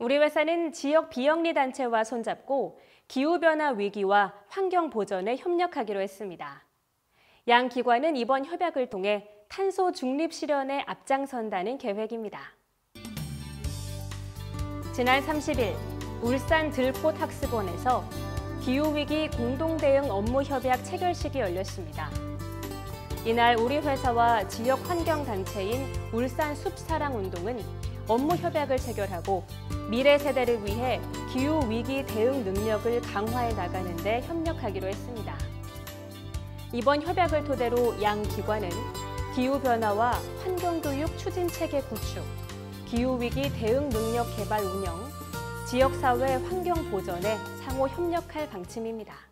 우리 회사는 지역 비영리 단체와 손잡고 기후변화 위기와 환경 보전에 협력하기로 했습니다. 양 기관은 이번 협약을 통해 탄소 중립 실현에 앞장선다는 계획입니다. 지난 30일 울산 들꽃학습원에서 기후위기 공동대응 업무협약 체결식이 열렸습니다. 이날 우리 회사와 지역 환경단체인 울산숲사랑운동은 업무협약을 체결하고 미래 세대를 위해 기후위기 대응 능력을 강화해 나가는 데 협력하기로 했습니다. 이번 협약을 토대로 양 기관은 기후변화와 환경교육 추진체계 구축, 기후위기 대응 능력 개발 운영, 지역사회 환경 보전에 상호 협력할 방침입니다.